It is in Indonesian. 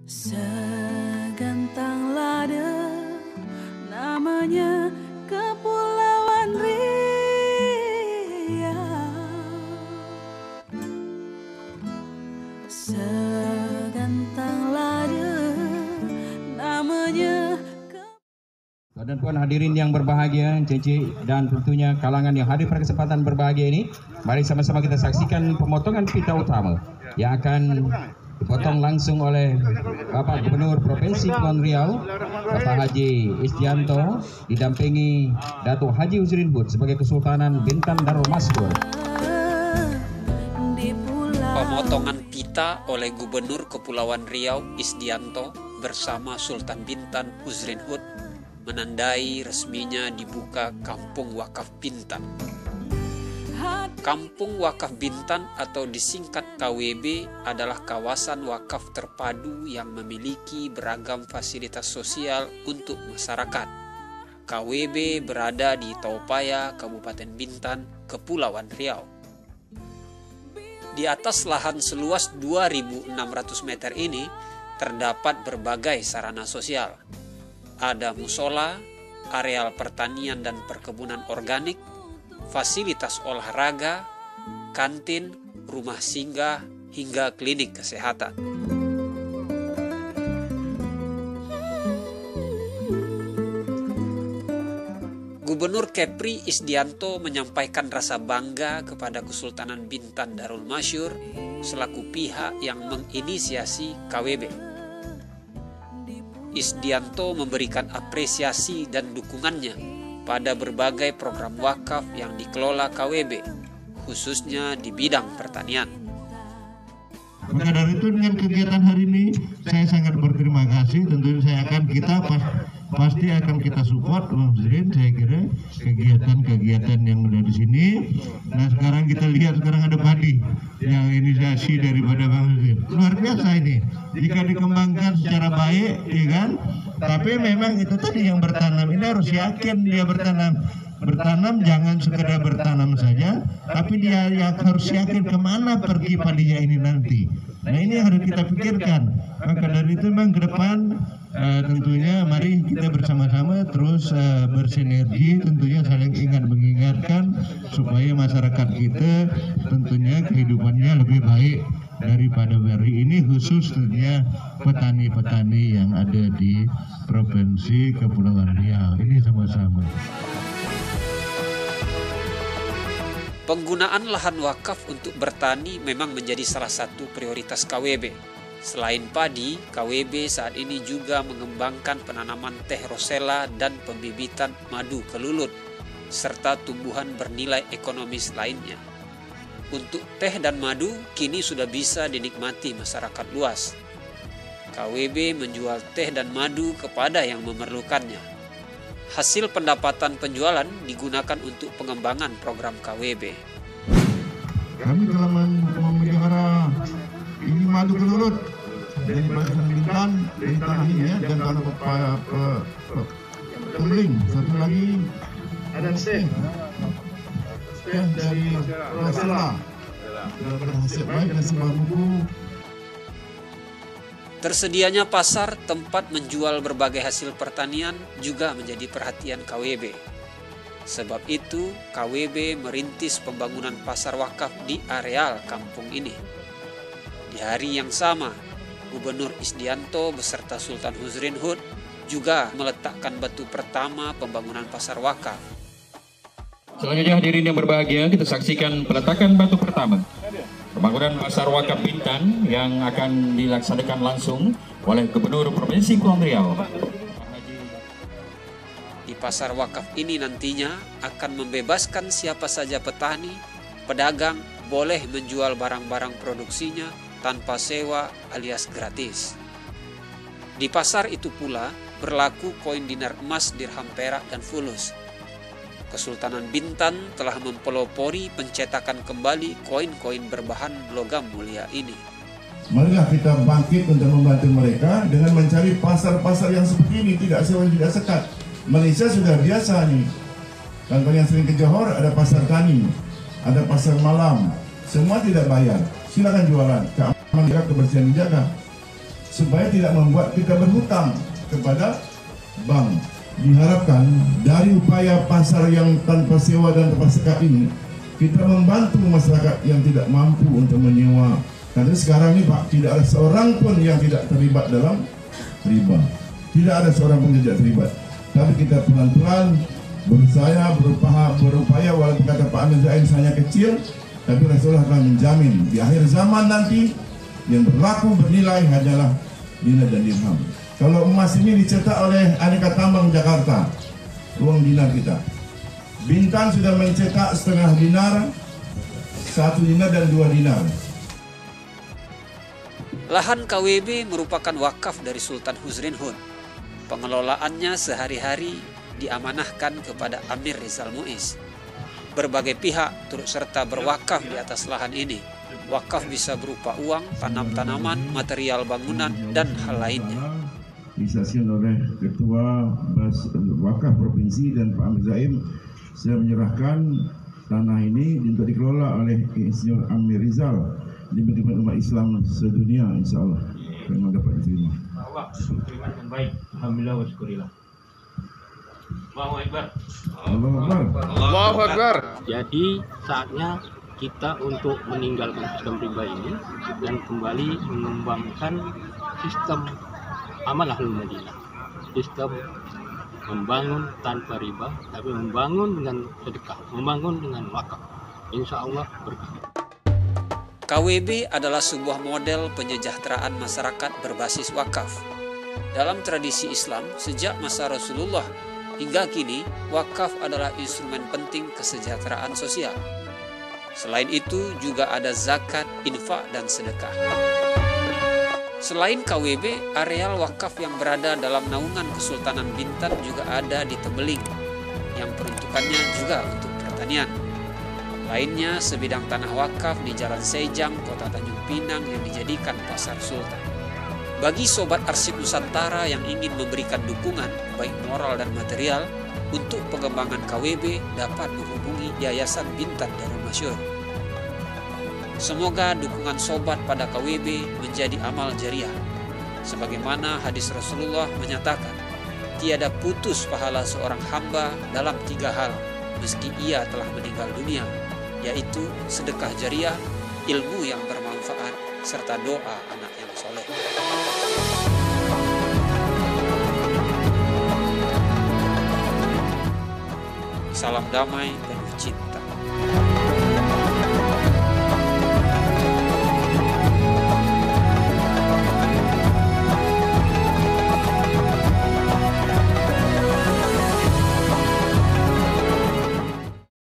Segantang lada namanya Kepulauan Riau. Segantang lada namanya dan puan hadirin yang berbahagia, Cece dan tentunya kalangan yang hadir pada kesempatan berbahagia ini, mari sama-sama kita saksikan pemotongan pita utama yang akan dipotong langsung oleh Bapak Gubernur Provinsi Kepulauan Riau, Bapak Haji Isdianto, didampingi Datuk Haji Husrin Hud sebagai Kesultanan Bintan Darul Maskur. Pemotongan pita oleh Gubernur Kepulauan Riau Isdianto bersama Sultan Bintan Husrin Hud menandai resminya dibuka Kampung Wakaf Bintan. Kampung Wakaf Bintan atau disingkat KWB adalah kawasan wakaf terpadu yang memiliki beragam fasilitas sosial untuk masyarakat. KWB berada di Taupaya, Kabupaten Bintan, Kepulauan Riau. Di atas lahan seluas 2.600 meter ini terdapat berbagai sarana sosial. Ada musola, areal pertanian dan perkebunan organik, fasilitas olahraga, kantin, rumah singgah, hingga klinik kesehatan. Gubernur Kepri Isdianto menyampaikan rasa bangga kepada Kesultanan Bintan Darul Masyur selaku pihak yang menginisiasi KWB. Isdianto memberikan apresiasi dan dukungannya pada berbagai program wakaf yang dikelola KWB, khususnya di bidang pertanian. Maka dari itu dengan kegiatan hari ini saya sangat berterima kasih. Tentunya pasti akan kita support, Bang Husrin. Saya kira kegiatan-kegiatan yang ada di sini. Nah sekarang kita lihat ada padi yang inisiasi daripada Bang Husrin. Luar biasa ini. Jika dikembangkan secara baik, ya kan? Tapi memang itu tadi yang bertanam ini harus yakin dia bertanam. Bertanam jangan sekedar bertanam saja, tapi dia yang harus yakin kemana pergi padinya ini nanti. Nah ini yang harus kita pikirkan. Maka dari itu memang ke depan tentunya mari kita bersama-sama terus bersinergi, tentunya saling ingat mengingatkan supaya masyarakat kita tentunya kehidupannya lebih baik daripada hari ini, khusus tentunya petani-petani yang ada di Provinsi Kepulauan Riau ini sama-sama. Penggunaan lahan wakaf untuk bertani memang menjadi salah satu prioritas KWB. Selain padi, KWB saat ini juga mengembangkan penanaman teh rosella dan pembibitan madu kelulut, serta tumbuhan bernilai ekonomis lainnya. Untuk teh dan madu kini sudah bisa dinikmati masyarakat luas. KWB menjual teh dan madu kepada yang memerlukannya. Hasil pendapatan penjualan digunakan untuk pengembangan program KWB. Kami telah memelihara ini madu kelulut dari Bagian Bintan, dari tanah ini ya, dan tanah Kemuling. Satu lagi ada teh dari Rosella. Sudah berhasil baik dan sebuah buku. Tersedianya pasar tempat menjual berbagai hasil pertanian juga menjadi perhatian KWB. Sebab itu, KWB merintis pembangunan pasar wakaf di areal kampung ini. Di hari yang sama, Gubernur Isdianto beserta Sultan Husrin Hud juga meletakkan batu pertama pembangunan pasar wakaf. Selanjutnya hadirin yang berbahagia, kita saksikan peletakan batu pertama pembangunan pasar wakaf Bintan yang akan dilaksanakan langsung oleh Gubernur Provinsi Kepulauan Riau. Di pasar wakaf ini nantinya akan membebaskan siapa saja petani, pedagang boleh menjual barang-barang produksinya tanpa sewa alias gratis. Di pasar itu pula berlaku koin dinar emas, dirham perak, dan fulus. Kesultanan Bintan telah mempelopori pencetakan kembali koin-koin berbahan logam mulia ini. Marilah kita bangkit untuk membantu mereka dengan mencari pasar-pasar yang seperti ini, tidak sewa, tidak sekat. Malaysia sudah biasa nih. Kalau yang sering ke Johor ada pasar tani, ada pasar malam, semua tidak bayar. Silakan jualan, keamanan juga, kebersihan dijaga. supaya tidak membuat kita berhutang kepada bank. Diharapkan dari upaya pasar yang tanpa sewa dan tanpa sekat ini, kita membantu masyarakat yang tidak mampu untuk menyewa. Karena sekarang ini Pak, tidak ada seorang pun yang tidak terlibat dalam riba. Tidak ada seorang pun yang tidak terlibat. Tapi kita pelan-pelan berupaya walaupun kata Pak Amir Zain hanya kecil, tapi Rasulullah telah menjamin di akhir zaman nanti yang berlaku bernilai hanyalah dinar dan dirham. Kalau emas ini dicetak oleh Aneka Tambang Jakarta, uang dinar kita. Bintan sudah mencetak setengah dinar, 1 dinar dan 2 dinar. Lahan KWB merupakan wakaf dari Sultan Huzrinhun. Pengelolaannya sehari-hari diamanahkan kepada Amir Rizal Muiz. Berbagai pihak turut serta berwakaf di atas lahan ini. Wakaf bisa berupa uang, tanam-tanaman, material bangunan, dan hal lainnya. Disaksikan oleh Ketua Wakaf Provinsi dan Pak Amir Zaim, saya menyerahkan tanah ini untuk dikelola oleh Insinyur Amir Rizal di khidmat umat Islam sedunia, insya Allah memang dapat diterima. Terima dengan baik. Alhamdulillah wa syukurillah. Allahu Akbar. Allahu Akbar. Jadi saatnya kita untuk meninggalkan sistem riba ini dan kembali mengembangkan sistem amal ahlul Madinah. Sistem membangun tanpa riba, tapi membangun dengan sedekah, membangun dengan wakaf. Insya Allah berkah. KWB adalah sebuah model penyejahteraan masyarakat berbasis wakaf. Dalam tradisi Islam, sejak masa Rasulullah hingga kini, wakaf adalah instrumen penting kesejahteraan sosial. Selain itu, juga ada zakat, infak, dan sedekah. Selain KWB, areal wakaf yang berada dalam naungan Kesultanan Bintan juga ada di Tembeling, yang peruntukannya juga untuk pertanian. Lainnya, sebidang tanah wakaf di Jalan Sejang, Kota Tanjung Pinang yang dijadikan pasar sultan. Bagi Sobat Arsip Nusantara yang ingin memberikan dukungan, baik moral dan material, untuk pengembangan KWB dapat menghubungi Yayasan Bintan Darul Masyhur. Semoga dukungan sobat pada KWB menjadi amal jariah. Sebagaimana hadis Rasulullah menyatakan, tiada putus pahala seorang hamba dalam 3 hal, meski ia telah meninggal dunia, yaitu sedekah jariah, ilmu yang bermanfaat, serta doa anak yang soleh. Salam damai